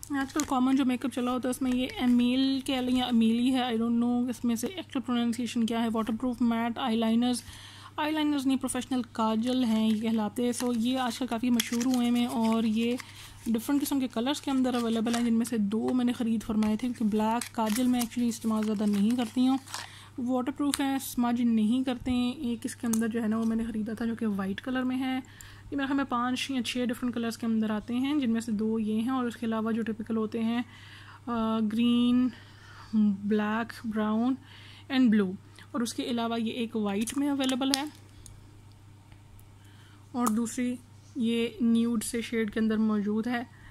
आजकल कॉमन जो मेकअप चला होता है उसमें ये एमील कह लें या अमीली है, आई डोंट नो इसमें से एक्चुअल प्रोनाउंसिएशन क्या है। वाटरप्रूफ मैट आईलाइनर्स नहीं, प्रोफेशनल काजल हैं ये कहलाते हैं। सो ये आजकल काफ़ी मशहूर हुए हैं और ये डिफरेंट किस्म के कलर्स के अंदर अवेलेबल हैं, जिनमें से 2 मैंने ख़रीद फरमाए थे क्योंकि ब्लैक काजल मैं एक्चुअली इस्तेमाल ज़्यादा नहीं करती हूँ। वाटरप्रूफ है, स्मज नहीं करते हैं। एक इसके अंदर जो है ना वो मैंने ख़रीदा था जो कि वाइट कलर में है। ये मेरे ख्याल में 5 या 6 डिफरेंट कलर्स के अंदर आते हैं, जिनमें से 2 ये हैं और उसके अलावा जो टिपिकल होते हैं green, black, brown and blue. और उसके अलावा ये एक वाइट में अवेलेबल है और दूसरी ये न्यूड से शेड के अंदर मौजूद है।